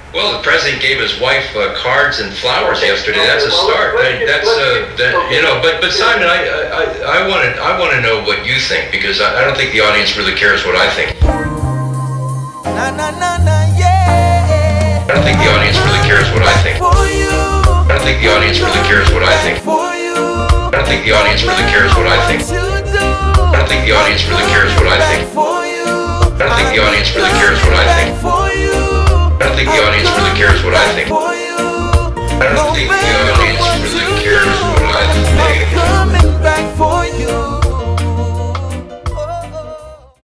Well, the president gave his wife cards and flowers yesterday. That's a start. But Simon, I want to know what you think, because I don't think the audience really cares what I think. Yeah. I don't think the audience really cares what I think. I don't think the audience really cares what I think. I don't think the audience really cares what I think. I don't think the audience really cares what I think. I don't think the audience really cares what I think. I don't think the audience really cares what I think. I don't think the audience